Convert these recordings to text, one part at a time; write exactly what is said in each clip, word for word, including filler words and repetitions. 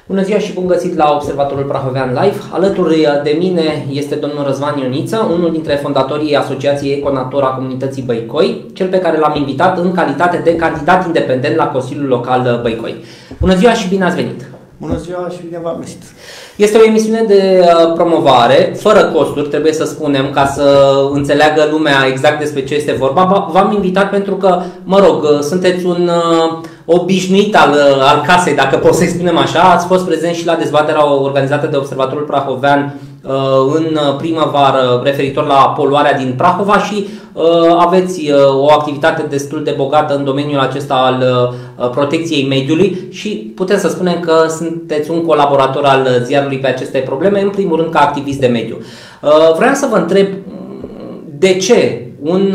Bună ziua și bun găsit la Observatorul Prahovean Live. Alături de mine este domnul Răzvan Ioniță, unul dintre fondatorii Asociației Econatura Comunității Băicoi, cel pe care l-am invitat în calitate de candidat independent la Consiliul Local Băicoi. Bună ziua și bine ați venit! Bună ziua și bine v-am găsit! Este o emisiune de promovare, fără costuri, trebuie să spunem, ca să înțeleagă lumea exact despre ce este vorba. V-am invitat pentru că, mă rog, sunteți un obișnuit al, al casei, dacă pot să-i spunem așa. Ați fost prezent și la dezbaterea organizată de Observatorul Prahovean în primăvară referitor la poluarea din Prahova și aveți o activitate destul de bogată în domeniul acesta al protecției mediului și putem să spunem că sunteți un colaborator al ziarului pe aceste probleme, în primul rând ca activist de mediu. Vreau să vă întreb de ce un,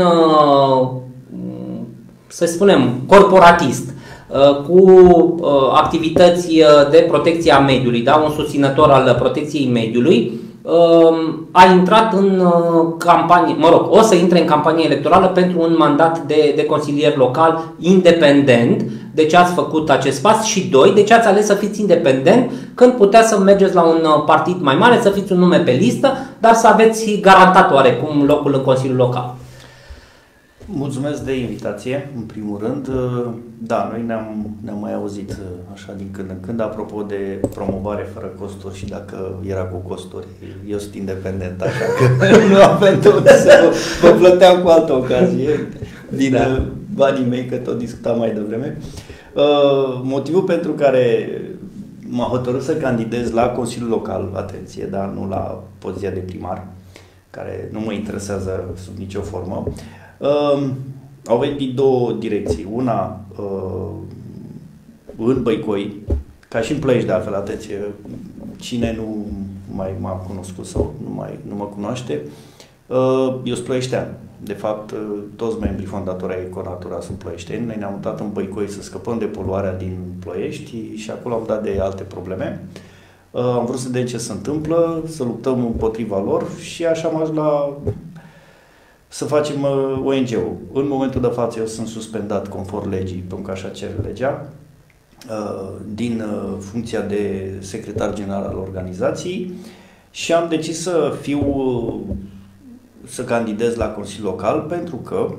să spunem, corporatist cu activități de protecție a mediului, da? Un susținător al protecției mediului, a intrat în campanie, mă rog, o să intre în campanie electorală pentru un mandat de, de consilier local independent. De ce ați făcut acest pas? Și doi, de ce ați ales să fiți independent când puteți să mergeți la un partid mai mare, să fiți un nume pe listă, dar să aveți garantat oarecum locul în Consiliul Local? Mulțumesc de invitație, în primul rând. Da, noi ne-am ne mai auzit așa din când în când, apropo de promovare fără costuri și dacă era cu costuri. Eu sunt independent, așa că nu avem de unde să vă plăteam cu altă ocazie din da. banii mei, că tot discutam mai devreme. Uh, motivul pentru care m-a hotărât să candidez la Consiliul Local, atenție, dar nu la poziția de primar, care nu mă interesează sub nicio formă. Uh, au venit din două direcții. Una uh, în Băicoi, ca și în Ploiești de altfel, atenție, cine nu mai m-a cunoscut sau nu, mai, nu mă cunoaște, uh, eu sunt ploieștean. De fapt, uh, toți membrii fondatori ai Econatura sunt ploieșteni. Noi ne-am mutat în Băicoi să scăpăm de poluarea din Ploiești și acolo am dat de alte probleme. Uh, am vrut să vedem ce se întâmplă, să luptăm împotriva lor și așa am ajuns la să facem uh, O N G-ul. În momentul de față eu sunt suspendat conform legii, pentru că așa cere legea, uh, din uh, funcția de secretar general al organizației și am decis să fiu, uh, să candidez la Consiliul Local pentru că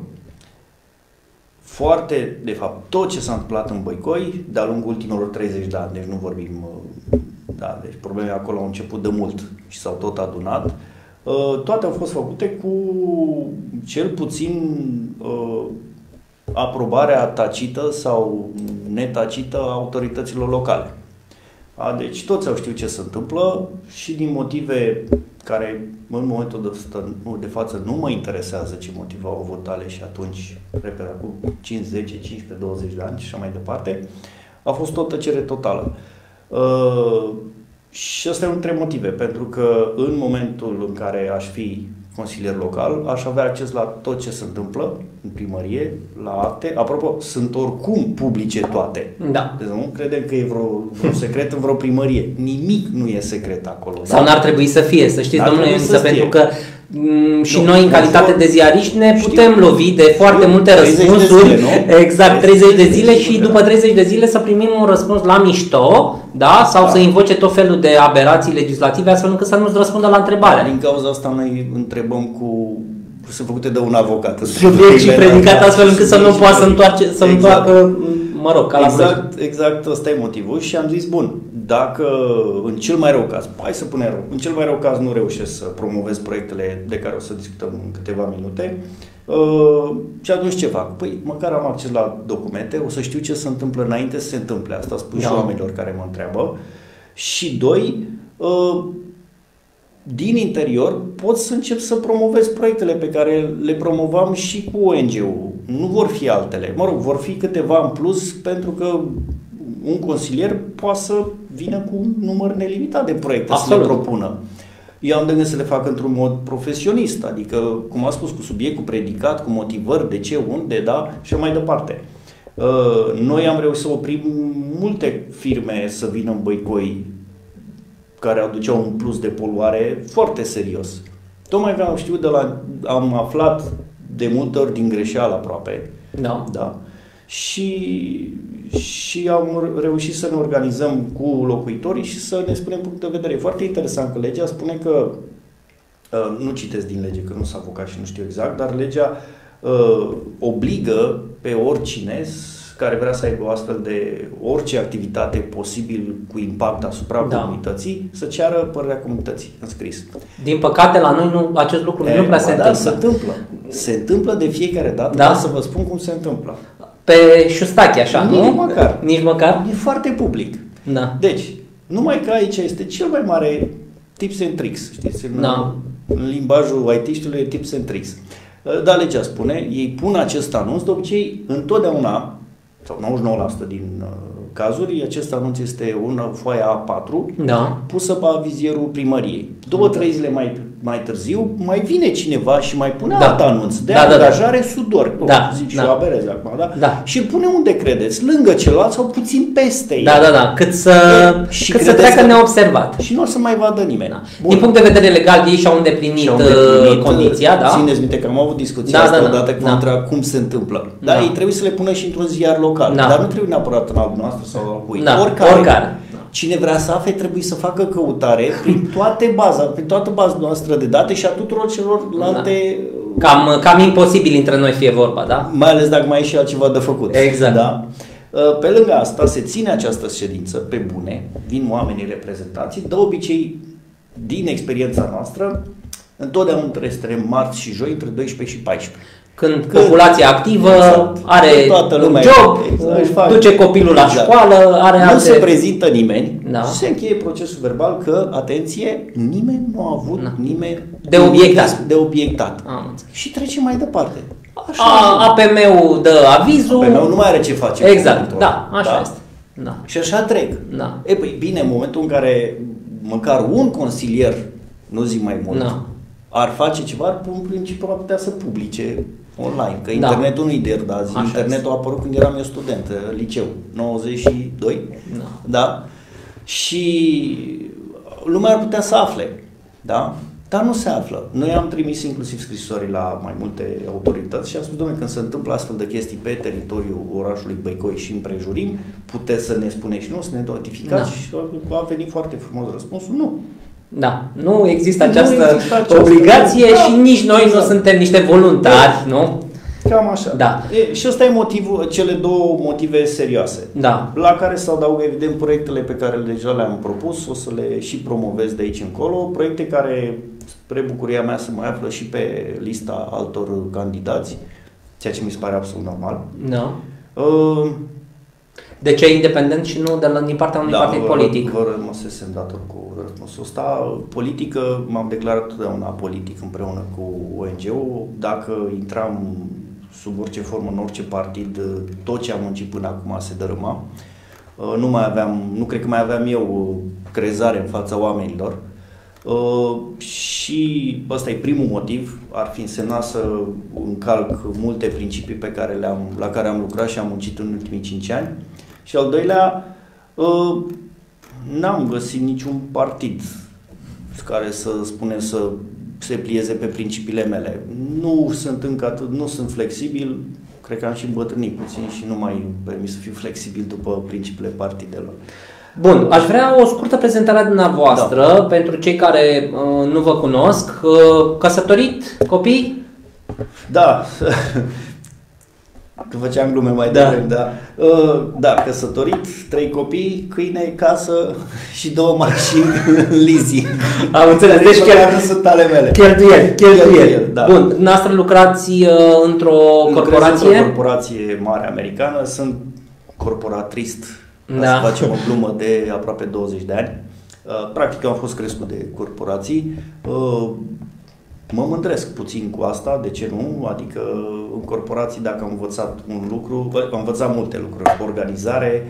foarte, de fapt, tot ce s-a întâmplat în Băicoi de-a lungul ultimilor treizeci de ani, deci nu vorbim, uh, da, deci problemele acolo au început de mult și s-au tot adunat. Toate au fost făcute cu cel puțin uh, aprobarea tacită sau netacită a autorităților locale. A, deci toți au știut ce se întâmplă și din motive care în momentul de, de față nu mă interesează ce motive au avut aleși atunci, repede, acum cinci, zece, cincisprezece, douăzeci de ani și așa mai departe, a fost o tăcere totală. Uh, Și asta e unul dintre motive, pentru că în momentul în care aș fi consilier local, aș avea acces la tot ce se întâmplă în primărie, la acte. Apropo, sunt oricum publice toate. Da. Deci nu credem că e vreo, vreo secret în vreo primărie. Nimic nu e secret acolo. Sau da? N-ar trebui să fie, să știți, domnule Ioniță, pentru că m- și nu, noi, în calitate de ziariști, ne știu, putem lovi de foarte știu, multe răspunsuri. De zile, exact, treizeci de zile și după treizeci de zile să primim un răspuns la mișto, da? Sau da. Să invoce tot felul de aberații legislative, astfel încât să nu-ți răspundă la întrebare. Din cauza asta noi întrebăm cu... sunt făcute de un avocat. Subiect și predicat astfel încât să nu poată să întoarce, să exact. întoarcă, mă rog, ca la exact, exact, ăsta e motivul și am zis, bun, dacă în cel mai rău caz, hai să punem rău, în cel mai rău caz nu reușesc să promovez proiectele de care o să discutăm în câteva minute, uh, și atunci ce fac? Păi, măcar am acces la documente, o să știu ce se întâmplă înainte să se întâmple. Asta spun da. și oamenilor care mă întreabă. Și doi, uh, din interior pot să încep să promovez proiectele pe care le promovam și cu O N G-ul. Nu vor fi altele. Mă rog, vor fi câteva în plus pentru că un consilier poate să vină cu un număr nelimitat de proiecte Absolut. Să le propună. Eu am de gând să le fac într-un mod profesionist, adică, cum am spus, cu subiect, cu predicat, cu motivări, de ce, unde, da, și mai departe. Noi am reușit să oprim multe firme să vină în Băicoi care aduceau un plus de poluare foarte serios. Tocmai că am știut de la, am aflat de multe ori din greșeală aproape. Da. Da. Și, și am reușit să ne organizăm cu locuitorii și să ne spunem punct de vedere. E foarte interesant că legea spune că, nu citesc din lege, că nu sunt avocat și nu știu exact, dar legea uh, obligă pe oricine care vrea să aibă o astfel de orice activitate posibil cu impact asupra da. comunității, să ceară părerea comunității în scris. Din păcate la noi nu, acest lucru e, nu prea se, da, întâmplă. se întâmplă. Se întâmplă de fiecare dată, da? dar să vă spun cum se întâmplă. Pe șustache, așa, Nici nu? Nici măcar. Nici măcar? E foarte public. Da. Deci, numai că aici este cel mai mare tips and tricks, știți? În, da. în limbajul I T-știlor e tips and tricks. Da, legea spune, ei pun acest anunț, de obicei, întotdeauna, sau nouăzeci și nouă la sută din uh, cazuri, acest anunț este una foaie A patru da. pusă pe avizierul primăriei. Două, trei zile mai, mai târziu, mai vine cineva și mai pune da. alt anunț de da, angajare da, da. sudor. Da, zic da. și o aberez acum, da? Da. Și îl pune unde credeți, lângă celălalt sau puțin peste el. Da, da, da, cât să, și cât să treacă că... neobservat. Și nu o să mai vadă nimeni. Da. Din punct de vedere legal, ei și-au îndeplinit, și-au îndeplinit condiția, da? Țineți minte că am avut discuția da, asta da, odată da, contra da. cum se întâmplă. Da, da. ei trebuie să le pună și într-un ziar local, da. dar nu trebuie neapărat în al noastră sau al cui. Da. Oricare. Oricare. Cine vrea să afle trebuie să facă căutare prin toate baza, prin toată baza noastră de date și a tuturor celorlalte... Da. Cam, cam imposibil între noi fie vorba, da? Mai ales dacă mai e și altceva de făcut. Exact. Da? Pe lângă asta se ține această ședință pe bune, vin oamenii reprezentații, de obicei, din experiența noastră, întotdeauna între marți și joi, între doisprezece și paisprezece. Când, Când populația activă exact. are un job, exact. duce copilul la exact. școală, are nu alte... se prezintă nimeni, da. se încheie procesul verbal că, atenție, nimeni nu a avut da. nimeni de obiectat. De obiectat. Am și trece mai departe. Așa a, A P M-ul dă avizul. A P M-ul nu mai are ce face. Exact, da, așa da? este. Da. Și așa trec. Da. E, păi, bine, în momentul în care măcar un consilier, nu zic mai mult, da. ar face ceva, în principiu ar putea să publice online, că da. internetul nu-i de ieri azi. Internetul a apărut când eram eu student, liceu, nouăzeci și doi, da. da? Și lumea ar putea să afle, da? Dar nu se află. Noi am trimis inclusiv scrisori la mai multe autorități și am spus, domnule, când se întâmplă astfel de chestii pe teritoriul orașului Băicoi și împrejurim, puteți să ne spuneți și nu, să ne notificați, da. și a venit foarte frumos răspunsul, nu. Da, nu există această, nu există această obligație da. și nici noi exact. nu suntem niște voluntari, da. nu? Cam așa. Da. E, și ăsta e motivul, cele două motive serioase, da. la care se adaugă evident proiectele pe care deja le-am propus, o să le și promovez de aici încolo, proiecte care, spre bucuria mea, se mai află și pe lista altor candidați, ceea ce mi se pare absolut normal. Da. Uh, De ce independent și nu de la, din partea unui da, partid politic? Vă rămăsesem dator cu răspunsul ăsta. Politică, m-am declarat totdeauna politic împreună cu O N G-ul. Dacă intram sub orice formă, în orice partid, tot ce am muncit până acum se dărâma. Nu mai aveam, nu cred că mai aveam eu crezare în fața oamenilor. Și ăsta e primul motiv, ar fi însemnat să încalc multe principii pe care le-am, la care am lucrat și am muncit în ultimii cinci ani. Și al doilea, n-am găsit niciun partid care să spune să se plieze pe principiile mele. Nu sunt încă atât, nu sunt flexibil, cred că am și îmbătrânit puțin și nu mai permis să fiu flexibil după principiile partidelor. Bun, aș vrea o scurtă prezentare a dumneavoastră da. pentru cei care uh, nu vă cunosc. Uh, căsătorit, copii? Da. Că făceam glume mai da. devreme, da. Uh, da, căsătorit, trei copii, câine, casă și două mașini în leasing. Am înțeles, deci chiar sunt ale mele. Cheltuieli, cheltuieli. Da. Bun, noastră lucrați uh, într-o corporație? într-o corporație mare americană, sunt corporatrist, da. Să facem o glumă de aproape douăzeci de ani. Uh, practic am fost crescut de corporații. Uh, Mă mândresc puțin cu asta, de ce nu? Adică în corporații, dacă am învățat un lucru, am învățat multe lucruri, organizare,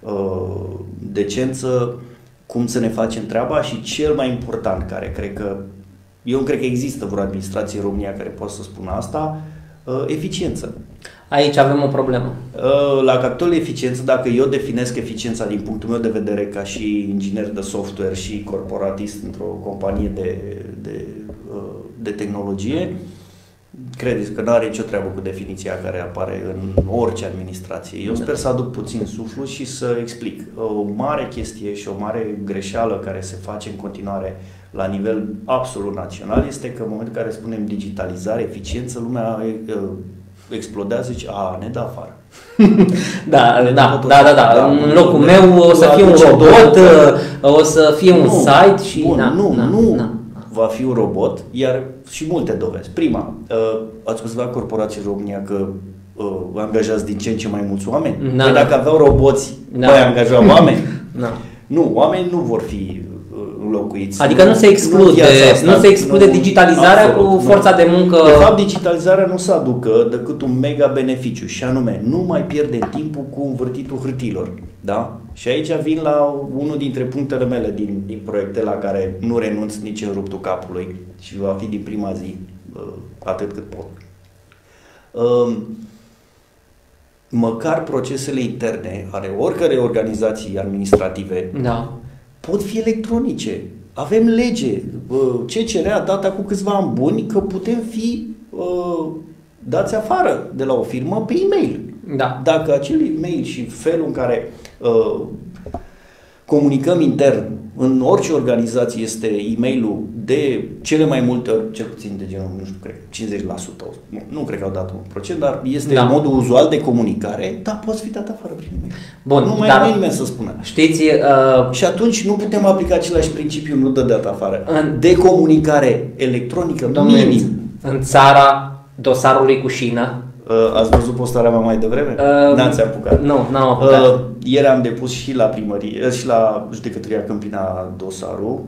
decență, cum să ne facem treaba și cel mai important, care cred că, eu nu cred că există vreo administrație în România care poate să spună asta, eficiență. Aici avem o problemă. La capitolul eficiență, dacă eu definesc eficiența din punctul meu de vedere ca și inginer de software și corporatist într-o companie de, de, de tehnologie, credeți că nu are nicio treabă cu definiția care apare în orice administrație. Eu sper să aduc puțin suflu și să explic. O mare chestie și o mare greșeală care se face în continuare la nivel absolut național este că în momentul în care spunem digitalizare, eficiență, lumea explodează și zice, a, ne dă afară. Da, ne da, da, da, da, da. În locul meu o să fie un robot, o să fie un nu, site și... Bun, na, nu, na, nu na. va fi un robot, iar și multe dovezi. Prima, ați spus la corporații în România că uh, angajați din ce în ce mai mulți oameni? Da, păi da. dacă aveau roboți, Da. mai angajau oameni? Da. Nu, oamenii nu vor fi înlocuiți. Adică nu se exclude, nu, nu se exclude nu, digitalizarea absolut, cu forța nu. de muncă. De fapt, digitalizarea nu se aducă decât un mega beneficiu și anume, nu mai pierdem timpul cu învârtitul hârtiilor. Da? Și aici vin la unul dintre punctele mele din, din proiecte la care nu renunț nici în ruptul capului și va fi din prima zi, atât cât pot. Măcar procesele interne ale oricărei organizații administrative Da. pot fi electronice. Avem lege. C C R a dat acum câțiva ani buni că putem fi uh, dați afară de la o firmă pe e-mail. Da. Dacă acel e-mail și felul în care uh, comunicăm intern în orice organizație este e-mailul de cele mai multe ori, cel puțin de genul, nu știu, cred, cincizeci la sută, nu, nu cred că au dat un procent, dar este da. modul uzual de comunicare, dar poți fi dat afară prin e-mail. Bun, nu mai dar are nimeni să spună. Știți, uh, și atunci nu putem aplica același principiu, nu dă dat afară, în, de comunicare electronică, domnule, minim. În țara dosarului cu șină. Uh, ați văzut postarea mea mai devreme? Uh, N-ați apucat. Nu, n-am apucat. Uh, ieri am depus și la primărie, și la judecătoria Câmpina dosarul.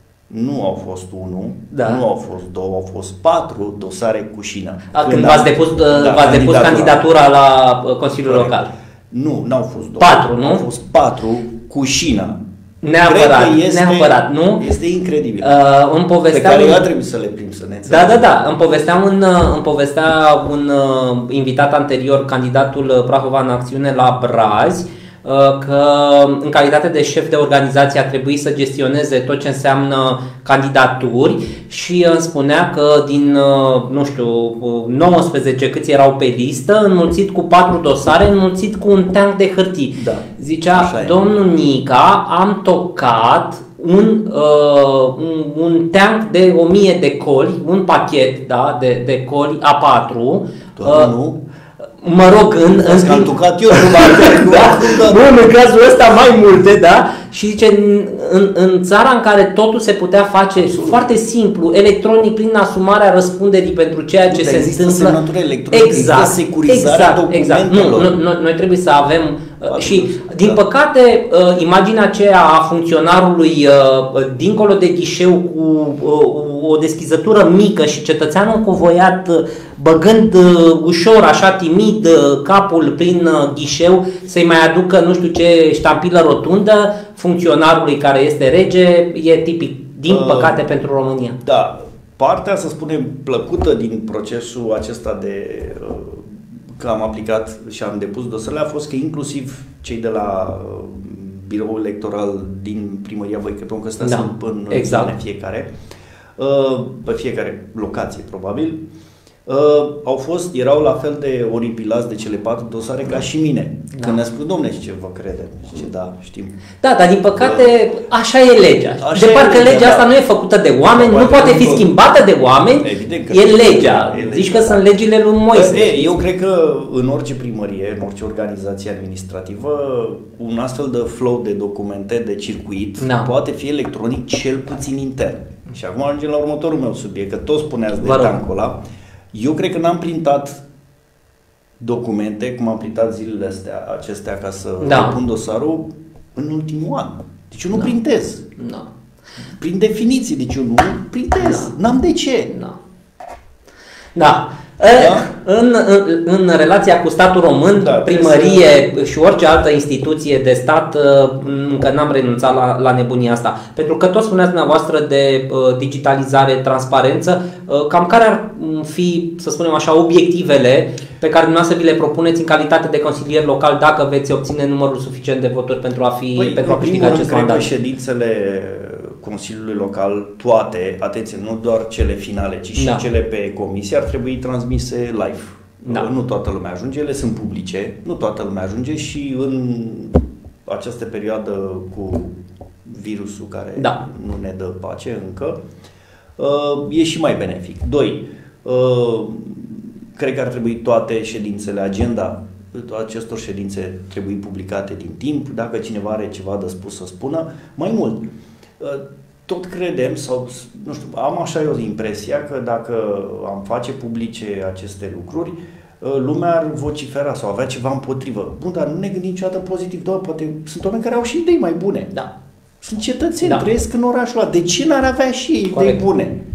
Nu au fost unul, da. nu au fost două, au fost patru dosare cu șină. A, când când v-ați depus, da, v-ați depus candidatura la Consiliul Corect. Local. Nu, n-au fost două. Patru, nu? Au fost patru cu șină. Neapărat, este, neapărat, nu? Este incredibil. Uh, îmi povestea pe care un... eu trebuie să le prim, să ne Da, da, da. Îmi povestea un, îmi povestea un uh, invitat anterior, candidatul Prahova în acțiune la Brazi, uh, că în calitate de șef de organizație a trebuit să gestioneze tot ce înseamnă candidaturi și îmi spunea că din, uh, nu știu, nouăsprezece câți erau pe listă, înmulțit cu patru dosare, înmulțit cu un teanc de hârtii. Da. Zicea, domnul Nica, am tocat un, uh, un, un teanc de o mie de coli, un pachet, da, de, de coli A patru. Doar uh, nu? Mă rog, în... în am tocat eu, da, bun, în cazul ăsta mai multe, da? Și zice, în, în țara în care totul se putea face Absolut. foarte simplu, electronic, prin asumarea răspunderii pentru ceea ce nu, se există întâmplă. semnătură electronică, exact, există securizarea exact, exact. Nu, noi, noi trebuie să avem... Absolut. Și, din da. păcate, imaginea aceea a funcționarului dincolo de ghișeu cu o deschizătură mică și cetățeanul încovoiat, băgând ușor, așa timid, capul prin ghișeu, să-i mai aducă nu știu ce ștampilă rotundă, funcționarului care este rege, e tipic, din păcate, uh, pentru România. Da, partea, să spunem, plăcută din procesul acesta de... Uh, că am aplicat și am depus dosarele a fost că inclusiv cei de la uh, biroul electoral din primăria Băicăpăun, că ăsta da, sunt în exact. zone fiecare, uh, pe fiecare locație probabil, uh, au fost, erau la fel de oripilați de cele patru dosare ca și mine. Da. Când ne-a spus, dom'le, ce vă credem? Ce da, știm. Da, dar din păcate uh, așa e legea. Așa de parcă legea, legea da. asta nu e făcută de oameni, da, nu poate fi schimbată de oameni, evident că e legea. E Zici legea, că da. sunt legile lui Moise. E, eu cred că în orice primărie, în orice organizație administrativă, un astfel de flow de documente, de circuit, da. poate fi electronic, cel puțin intern. Și acum ajungem la următorul meu subiect, că toți spuneați de tancul ăla. Eu cred că n-am printat documente, cum am printat zilele astea, acestea ca să da. depun dosarul în ultimul an. Deci eu nu da. printez. Da. Prin definiție, deci eu nu printez. Da. N-am de ce. Da. Da. Da? În, în, în relația cu statul român, da, primărie să... și orice altă instituție de stat, încă n-am renunțat la, la nebunia asta. Pentru că tot spuneați dumneavoastră de uh, digitalizare, transparență, uh, cam care ar fi, să spunem așa, obiectivele pe care dumneavoastră vi le propuneți în calitate de consilier local dacă veți obține numărul suficient de voturi pentru a, fi, păi, pentru a câștiga acest mandat? Ședințele Consiliului Local, toate, atenție, nu doar cele finale, ci și da. cele pe comisie, ar trebui transmise live. Da. Nu toată lumea ajunge, ele sunt publice, nu toată lumea ajunge și în această perioadă cu virusul care da. nu ne dă pace încă, e și mai benefic. Doi, cred că ar trebui toate ședințele, agenda acestor ședințe trebuie publicate din timp, dacă cineva are ceva de spus să spună. Mai mult, tot credem, sau nu știu, am așa eu impresia că dacă am face publice aceste lucruri, lumea ar vocifera sau avea ceva împotrivă. Bun, dar nu ne gândim niciodată pozitiv, doar poate sunt oameni care au și idei mai bune. Da. Sunt cetățeni, da. trăiesc în orașul ăla. De ce n-ar avea și ei idei bune?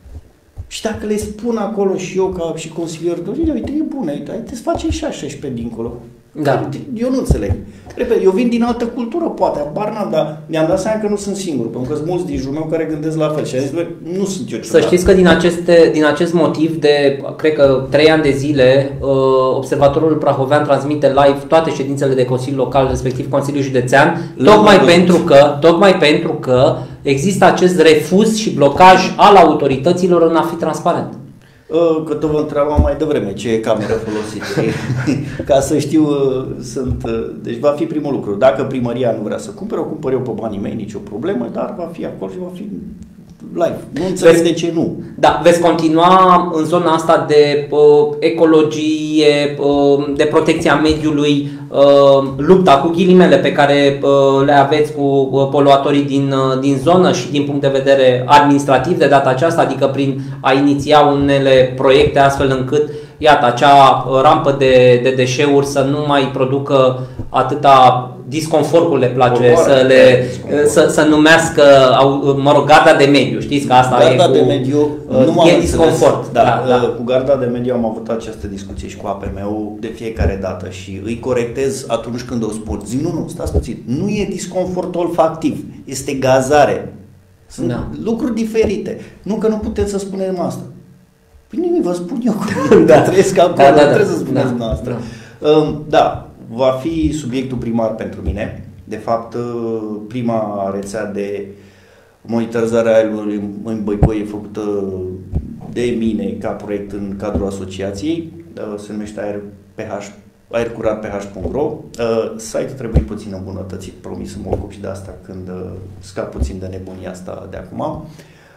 Și dacă le spun acolo și eu ca și consilier, uite, e bună, uite, haideți să facem și așa și pe dincolo. Da. Eu nu înțeleg. Eu vin din altă cultură, poate, abar n-am, dar mi-am dat seama că nu sunt singur, pentru că sunt mulți din jurul meu care gândesc la fel și am zis, bă, nu sunt eu ciudat. Să știți că din, aceste, din acest motiv de, cred că, trei ani de zile, Observatorul Prahovean transmite live toate ședințele de Consiliu Local, respectiv Consiliul Județean, tocmai pentru, că, tocmai pentru că există acest refuz și blocaj al autorităților în a fi transparent. Că te vă întrebam mai devreme ce e cameră folosită. Ca să știu, sunt, deci va fi primul lucru. Dacă primăria nu vrea să cumpere, o cumpăr eu pe banii mei, nicio problemă, dar va fi acolo și va fi live. Nu înțeleg veți, de ce nu. Da, veți continua în zona asta de uh, ecologie, uh, de protecția mediului, uh, lupta cu ghilimele pe care uh, le aveți cu uh, poluatorii din, uh, din zonă și din punct de vedere administrativ de data aceasta, adică prin a iniția unele proiecte astfel încât, iată, acea rampă de, de deșeuri să nu mai producă atâta disconfort, cum le place Orboare, să le să, să numească, mă rog, garda de mediu, știți că asta garda e cu, de mediu, nu e disconfort. Da, da, da. Cu garda de mediu am avut această discuție și cu A P M-ul de fiecare dată și îi corectez atunci când o spun. Zic, nu, nu, stați puțin, nu e disconfort olfactiv, este gazare. Sunt da. lucruri diferite. Nu că nu putem să spunem asta. Păi nimic, vă spun eu cum da. trăiesc acolo, da, da, da. trebuie să spuneți da. noastră. Da. Da, va fi subiectul primar pentru mine. De fapt, prima rețea de monitorizare a aerului în Băicoi e făcută de mine ca proiect în cadrul asociației. Se numește Aer, PH, aercurat P H punct ro. Site-ul trebuie puțin îmbunătățit, promis să mă ocup și de asta când scap puțin de nebunia asta de acum.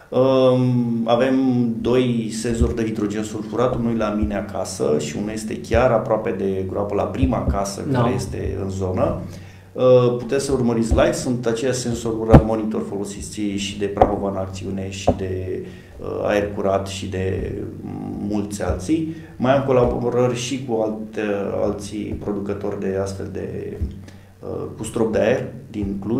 Avem doi senzori de hidrogen sulfurat, unul la mine acasă și unul este chiar aproape de groapă la prima casă no. care este în zonă. Puteți să urmăriți live, sunt aceiași senzori monitor folosiți și de Prahova în acțiune și de aer curat și de mulți alții. Mai am colaborări și cu alte, alții producători de astfel de cu strop de aer din Cluj.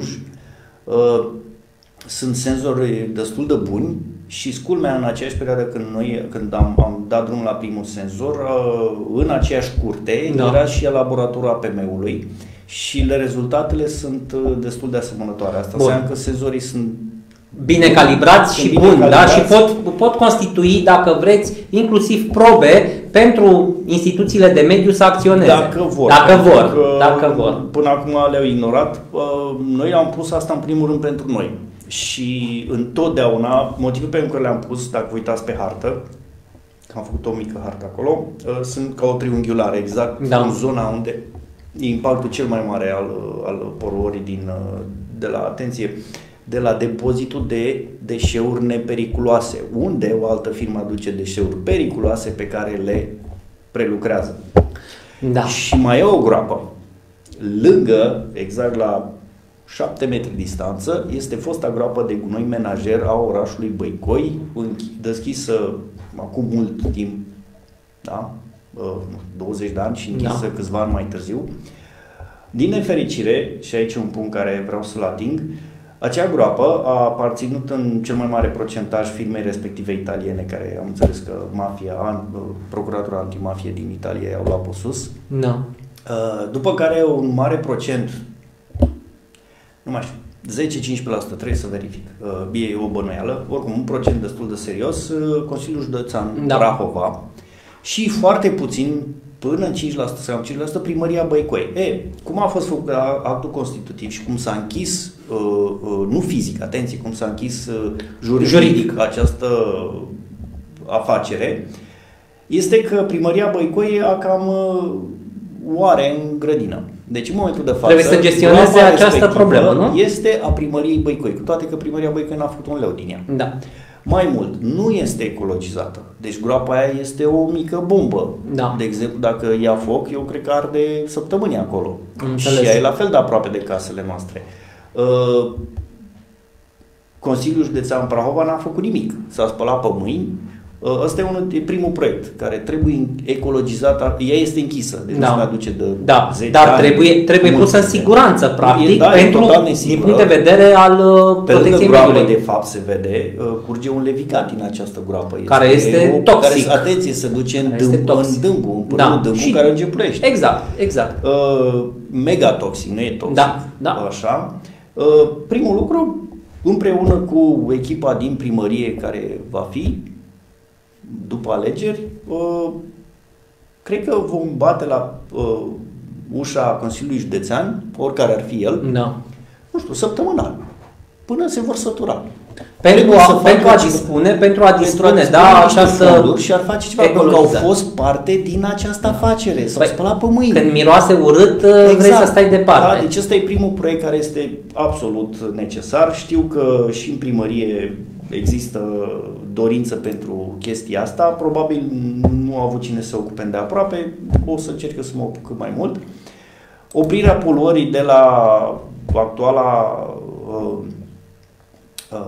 Sunt senzori destul de buni și culmea în aceeași perioadă când noi când am, am dat drumul la primul senzor, în aceeași curte da. era și laboratorul A P M-ului și rezultatele sunt destul de asemănătoare. Asta înseamnă că senzorii sunt bine calibrați sunt și bine buni, calibrați. Da? Și pot, pot constitui, dacă vreți, inclusiv probe pentru instituțiile de mediu să acționeze. Dacă vor. Dacă vor. Dacă vor. Până acum le-au ignorat. Noi am pus asta în primul rând pentru noi. Și întotdeauna, motivul pentru care le-am pus, dacă vă uitați pe hartă, am făcut o mică hartă acolo, sunt ca o triunghiulare, exact da. în zona unde e impactul cel mai mare al, al poluării din, de la, atenție, de la depozitul de deșeuri nepericuloase, unde o altă firmă aduce deșeuri periculoase pe care le prelucrează. Da. Și mai e o groapă. Lângă, exact la șapte metri distanță, este fosta groapă de gunoi menajer a orașului Băicoi, deschisă acum mult timp, da? douăzeci de ani și închisă da. câțiva ani mai târziu. Din nefericire, și aici un punct care vreau să-l ating, acea groapă a aparținut în cel mai mare procentaj firmei respective italiene, care am înțeles că mafia, procuratura antimafie din Italia i-au luat pe sus. Da. După care un mare procent, nu mai știu, zece cincisprezece la sută, trebuie să verific, e o bănuială, oricum un procent destul de serios, Consiliul Județean da. Prahova și foarte puțin până în cinci la sută sau cinci la sută primăria Băicoi. E, cum a fost făcut actul constitutiv și cum s-a închis, uh, uh, nu fizic, atenție, cum s-a închis uh, juridic, juridic această afacere, este că primăria Băicoi a cam uh, oare în grădină. Deci în momentul de față trebuie să gestioneze această problemă, nu? Este a primăriei Băicoi, cu toate că primăria Băicoi n-a făcut un leu din ea. Da. Mai mult, nu este ecologizată. Deci groapa aia este o mică bombă. Da. De exemplu, dacă ia foc, eu cred că arde săptămâni acolo. Înțeles. Și ea e la fel de aproape de casele noastre. Uh, Consiliul Județean Prahova n-a făcut nimic. S-a spălat pe mâini. Uh, ăsta e, unul, e primul proiect care trebuie ecologizat. Ea este închisă. Deci da. nu se aduce de da. zece Dar ani, trebuie, trebuie pusă în siguranță, practic, da, pentru, din punct de vedere al protecției mediului. De fapt, se vede, curge un levigat din această groapă. Care este o, toxic. Care, atenție, se duce în, dâm, în dâmbul, în până da. dâmbul care îl geplește. Exact, exact. Uh, mega toxic, nu e toxic. Da, da. Așa. Uh, primul lucru, împreună cu echipa din primărie care va fi, după alegeri, uh, cred că vom bate la uh, ușa Consiliului Județean, oricare ar fi el, da. nu știu, săptămânal, până se vor sătura. Pentru a, pentru a dispune, pentru a dispune, da, această și ar face ceva, pentru că au fost parte din această afacere, s-au spălat pe mâini. Când miroase urât, exact. Vrei să stai departe. Da, deci ăsta e primul proiect care este absolut necesar. Știu că și în primărie există dorință pentru chestia asta, probabil nu a avut cine să se ocupe de aproape, o să încerc să mă ocup cât mai mult. Oprirea poluării de la actuala uh, uh,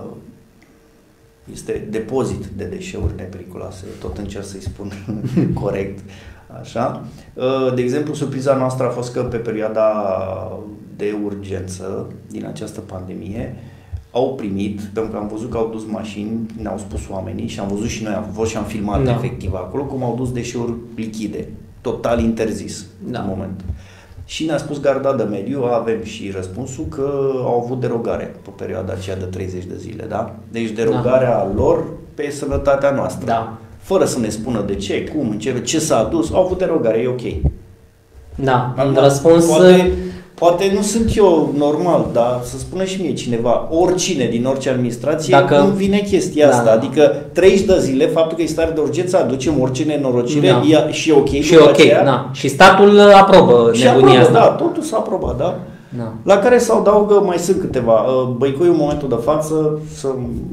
este depozit de deșeuri nepericuloase, tot încerc să-i spun corect, așa. De exemplu, surpriza noastră a fost că pe perioada de urgență din această pandemie au primit, pentru că am văzut că au dus mașini, ne-au spus oamenii și am văzut și noi, am fost și am filmat da. efectiv acolo, cum au dus deșeuri lichide, total interzis da. în moment. Și ne-a spus Garda de Mediu, avem și răspunsul, că au avut derogare pe perioada aceea de treizeci de zile, da? Deci derogarea da. lor pe sănătatea noastră. Da. Fără să ne spună de ce, cum, ce, ce s-a adus, au avut derogare, e ok. Da, am răspuns... Poate, poate nu sunt eu normal, dar să spună și mie cineva, oricine din orice administrație, Dacă... cum vine chestia da. asta. Adică treizeci de zile, faptul că e stare de urgență, aducem orice nenorocire da. e, și e ok. Și ok, aceea, da. Și statul aprobă și nebunia aprobă, asta. da, totul s-a aprobat, da? da. La care se adaugă, mai sunt câteva. Băicoiul, în momentul de față, să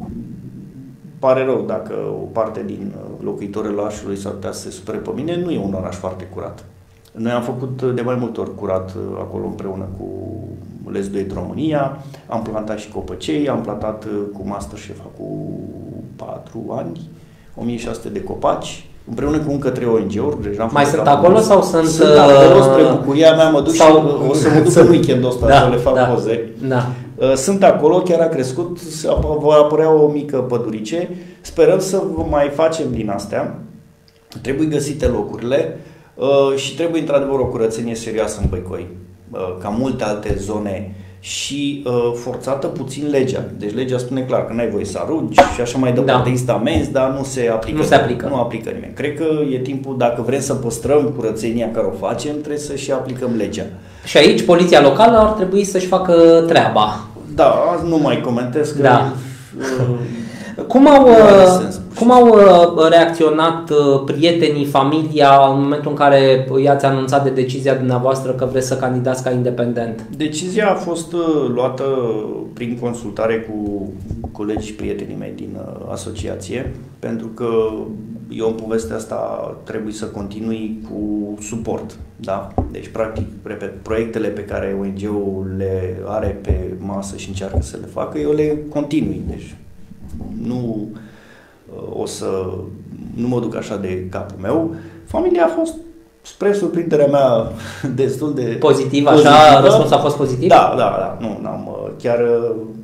pare rău dacă o parte din locuitorii orașului s-ar putea să se supere pe mine, nu e un oraș foarte curat. Noi am făcut de mai multe ori curat acolo împreună cu Let's Do It România, am plantat și copăcei, am plantat cu Masterchef cu patru ani, o mie șase sute de copaci, împreună cu încă trei O N G-uri. Deci mai sunt acolo sau sunt... Sunt acolo, spre bucuria mea, mă duc sau... și o să mă duc în weekendul ăsta da, să le fac da, poze. Da. Sunt acolo, chiar a crescut, va apărea o mică pădurice, sperăm să mai facem din astea, trebuie găsite locurile. Uh, și trebuie într-adevăr o curățenie serioasă în Băicoi, uh, ca multe alte zone și uh, forțată puțin legea. Deci legea spune clar că n-ai voie să arunci și așa mai departe. Da. Există amenzi, dar nu se aplică. Nu se aplică. Nu aplică nimeni. Cred că e timpul, dacă vrem să păstrăm curățenia care o facem, trebuie să și aplicăm legea. Și aici poliția locală ar trebui să-și facă treaba. Da, nu mai comentez că... Da. Uh, Cum au, cum au reacționat prietenii, familia în momentul în care i-ați anunțat de decizia dumneavoastră că vreți să candidați ca independent? Decizia a fost luată prin consultare cu colegi și prietenii mei din asociație, pentru că eu în povestea asta trebuie să continui cu suport. Da? Deci, practic, repet, proiectele pe care O N G-ul le are pe masă și încearcă să le facă, eu le continui. Deci, nu o să nu mă duc așa de capul meu. Familia a fost, spre surprinderea mea, destul de pozitiv, pozitivă. Așa răspunsul a fost pozitiv? Da, da, da. Nu, n-am, chiar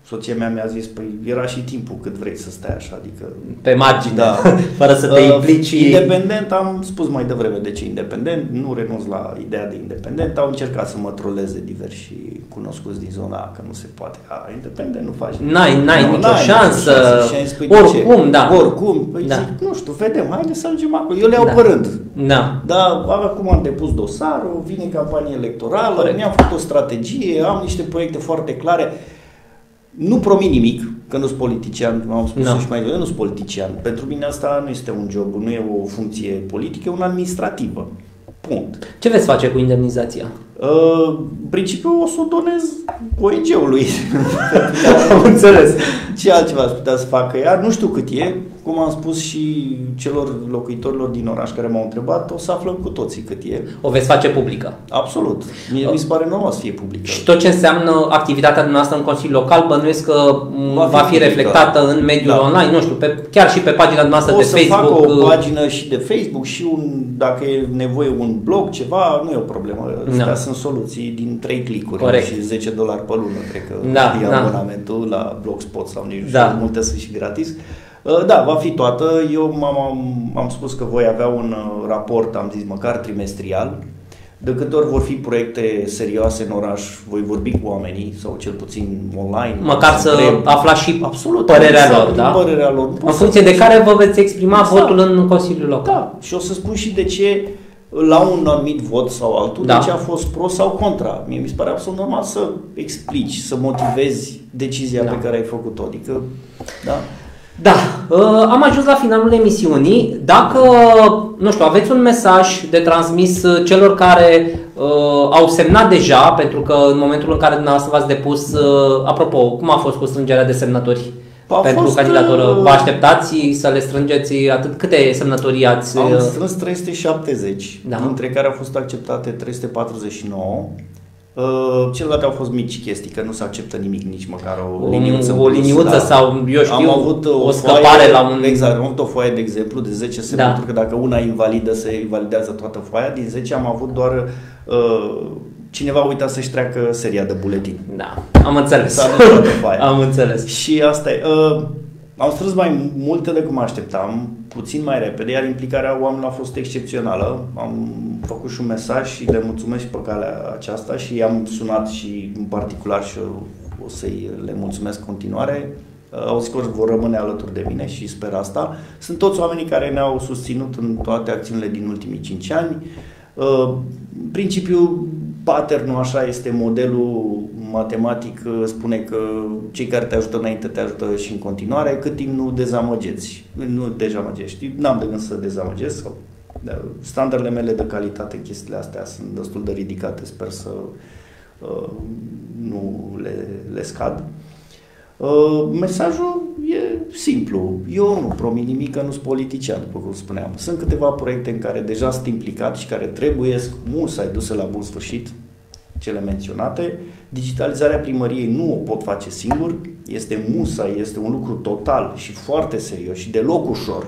soția mea mi-a zis, păi era și timpul cât vrei să stai așa, adică... Pe margine, da. fără să te implici. Independent, am spus mai devreme de ce independent, nu renunț la ideea de independent, au încercat să mă troleze diversi cunoscuți din zona, că nu se poate, a, independent nu faci. N-ai, n-ai nu, nicio n-ai șansă, nicio șansă. oricum, da. Oricum, păi da. zic, nu știu, vedem, haide să ajungem acolo, eu le iau da. pe rând. Da. Dar acum am depus dosarul, vine campanie electorală, Corect. mi-am făcut o strategie, am niște proiecte foarte clare. Nu promit nimic, că nu sunt politician, am spus no. și mai devreme, nu sunt politician. Pentru mine asta nu este un job, nu e o funcție politică, e una administrativă. Punct. Ce veți face cu indemnizația? Uh, în principiu o să o donez O N G-ului. Am înțeles. Ce altceva ați putea să facă ea? Nu știu cât e. Cum am spus și celor locuitorilor din oraș care m-au întrebat, o să aflăm cu toții cât e. O veți face publică? Absolut. Mie mi se pare normal să fie publică. Și tot ce înseamnă activitatea noastră în Consiliul Local, bănuiesc că va fi, va fi reflectată în mediul da. online, nu știu, pe, chiar și pe pagina noastră de Facebook. O să fac o pagină și de Facebook și un, dacă e nevoie un blog, ceva, nu e o problemă. Astea da. sunt soluții din trei clicuri. Corect. Și zece dolari pe lună, cred că da, e da. abonamentul la Blogspot sau nici da. multe sunt și gratis. Da, va fi toată. Eu m-am, am spus că voi avea un raport, am zis, măcar trimestrial. De câte ori vor fi proiecte serioase în oraș, voi vorbi cu oamenii, sau cel puțin online. Măcar să întreb. aflați și Absolut, părerea exact, lor, da? Părerea lor. În funcție de care vă veți exprima exact. votul în Consiliul Local. Da, și o să spun și de ce la un anumit vot sau altul, da. de ce a fost pro sau contra. Mie mi se pare absolut normal să explici, să motivezi decizia da. pe care ai făcut-o. Adică, da. Da, am ajuns la finalul emisiunii. Dacă, nu știu, aveți un mesaj de transmis celor care uh, au semnat deja, pentru că în momentul în care dumneavoastră v-ați depus, uh, apropo, cum a fost cu strângerea de semnături a pentru fost, candidatură? Vă așteptați să le strângeți atât? Câte semnături ați? Am strâns trei sute șaptezeci, da. dintre care au fost acceptate trei sute patruzeci și nouă. Uh, celelalte au fost mici chestii, că nu se acceptă nimic, nici măcar o liniuță. O liniuță da. sau, eu știu, am avut o, o scăpare foaie, la un... Exact, am avut o foaie, de exemplu, de zece semnături, da. că dacă una e invalidă, se invalidează toată foaia. Din zece am avut doar uh, cineva a uitat să-și treacă seria de buletin. Da, am înțeles. S-a dus toată foaia. Am înțeles. Și asta e. Uh, am strâns mai multe decât mă așteptam, puțin mai repede, iar implicarea oamenilor a fost excepțională. Am făcut și un mesaj și le mulțumesc și pe calea aceasta și i-am sunat și în particular și o să-i le mulțumesc în continuare. Au zis că vor rămâne alături de mine și sper asta. Sunt toți oamenii care ne-au susținut în toate acțiunile din ultimii cinci ani. În principiu, pattern-ul așa este, modelul matematic spune că cei care te ajută înainte te ajută și în continuare, cât timp nu dezamăgeți. Nu dezamăgești, n-am de gând să dezamăgesc. Sau, standardele mele de calitate în chestiile astea sunt destul de ridicate, sper să uh, nu le, le scad. Uh, mesajul e simplu. Eu nu promit nimic, că nu sunt politician, după cum spuneam. Sunt câteva proiecte în care deja sunt implicat și care trebuie mult să ai duse la bun sfârșit, cele menționate. Digitalizarea primăriei nu o pot face singur, este musai, este un lucru total și foarte serios și deloc ușor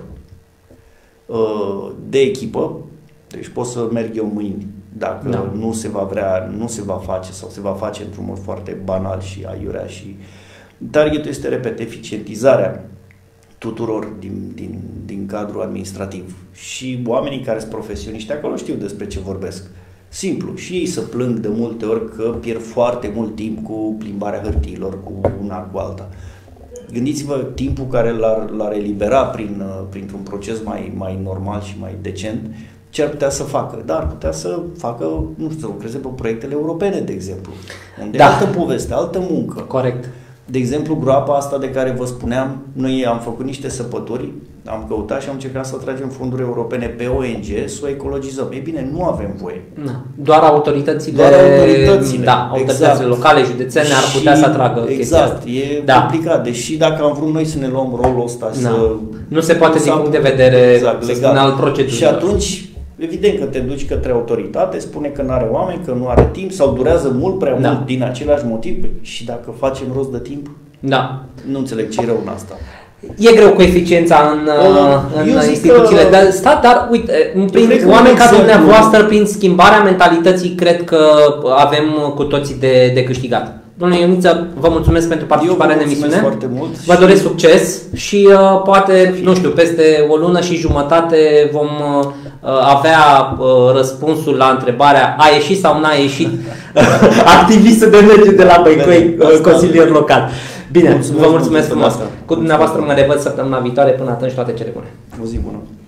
uh, de echipă. Deci pot să merg eu mâini dacă da. nu se va vrea, nu se va face sau se va face într-un mod foarte banal și aiurea și targetul este, repet, eficientizarea tuturor din, din, din cadrul administrativ. Și oamenii care sunt profesioniști acolo știu despre ce vorbesc. Simplu. Și ei se plâng de multe ori că pierd foarte mult timp cu plimbarea hârtiilor, cu una cu alta. Gândiți-vă timpul care l-ar, l-ar elibera prin, printr-un proces mai, mai normal și mai decent, ce ar putea să facă. Dar ar putea să facă, nu știu, să lucreze pe proiectele europene, de exemplu. Unde da. altă poveste, altă muncă. Corect. De exemplu, groapa asta de care vă spuneam, noi am făcut niște săpături, am căutat și am încercat să tragem fonduri europene pe O N G, să o ecologizăm. Ei bine, nu avem voie. Na. Doar autoritățile, Doar autoritățile, da, autoritățile exact. locale, județene ar putea și, să atragă exact, chestia asta. E da. complicat. Deși dacă am vrut noi să ne luăm rolul ăsta, da. să... Nu se poate din punct de vedere exact, să spune al procedurilor. Și atunci, evident că te duci către autoritate, spune că nu are oameni, că nu are timp sau durează mult prea da. mult din același motiv. Și dacă facem rost de timp, da. nu înțeleg ce e rău în asta. E greu cu eficiența în, uh, în instituțiile că, de stat, dar uite, prin oameni ca dumneavoastră, prin schimbarea mentalității, cred că avem cu toții de, de câștigat. Domnule Ioniță, vă mulțumesc pentru participarea în emisiune. Foarte mult vă doresc succes și uh, poate, nu știu, peste o lună și jumătate vom uh, avea uh, răspunsul la întrebarea a ieșit sau n-a ieșit activistul de lege de la Băicoi, uh, consilier local. Bine, mulțumesc, vă mulțumesc frumos. Cu dumneavoastră mă revăd săptămâna viitoare. Până atunci, toate cele bune. O zi bună.